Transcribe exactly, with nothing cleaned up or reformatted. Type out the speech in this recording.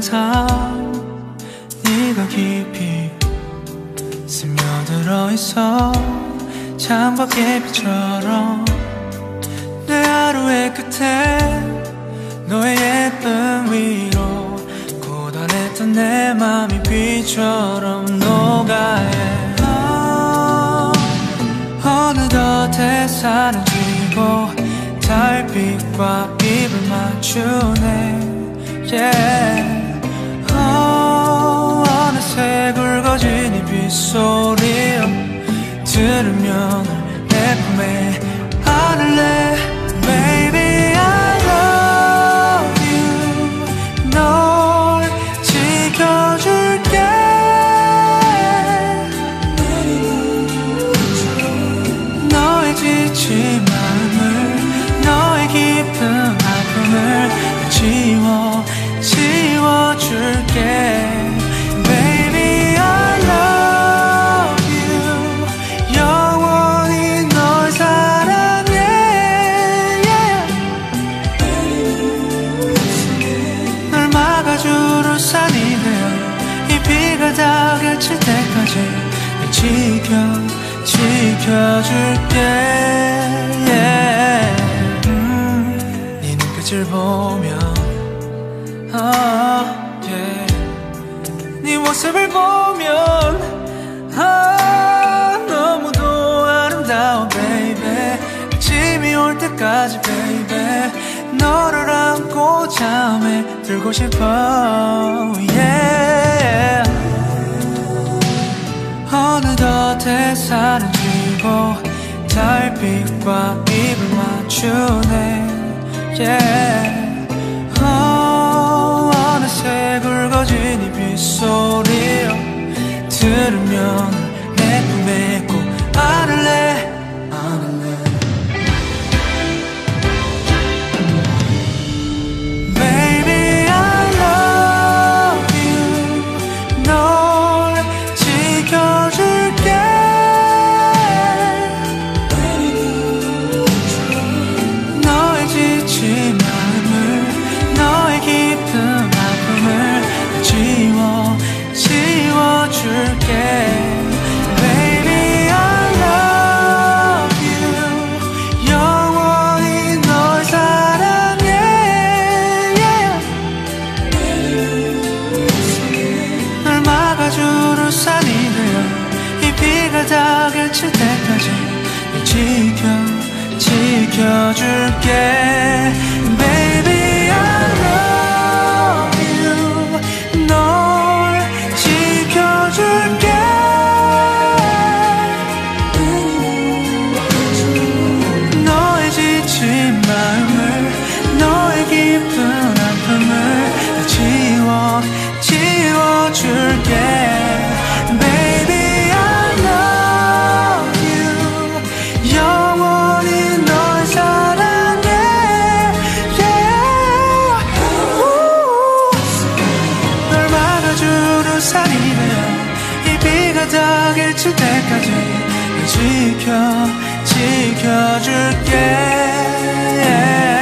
항상 네가 깊이 스며들어 있어. 창밖의 빛처럼 내 하루의 끝에 너의 예쁜 위로 고단했던 내 맘이 비처럼 녹아해. 어느덧 햇살은 지고 달빛과 입을 맞추네. Yeah. oh, 어느새 굵어진 이 빗소리를 들으면 내 품에 안을래. Baby I love you. 널 지켜줄게. 너의 지친 마음을 너의 깊은 아픔을 지워 지워줄게. Baby I love you. 영원히 널 사랑해. yeah. 널 막아줄 우산이 되어 이 비가 다 그칠 때까지 널 지켜 지켜줄게. yeah. 음, 네 눈빛을 보면 oh, yeah. 네 모습을 보면 아, 너무도 아름다워 baby. 아침이 올 때까지 baby 너를 안고 잠에 들고 싶어. yeah. 어느덧 햇살은 지고 달빛과 입을 맞추네. yeah. oh, 어느새 굵어진 이 빗소리를 들으면 내 품에 꼭 안을래. 안을래. Baby I love you. 널 지켜줄게. 너의 지친 마음을 너의 깊은 아픔을 지워 지워줄게. Baby I love you. 영원히 널 사랑해. yeah. 널 막아줄 우산이 되어 이 비가 다 그칠 때까지 널 지켜 지켜줄게. Baby I love you. 널 지켜줄게. 너의 지친 마음을 너의 깊은 아픔을 다 지워 지워줄게. Baby I love you. 영원히 널 사랑해. yeah. 널 막아줄 우산이 되어 이 비가 다 그칠 때까지 널 지켜 지켜줄게. yeah.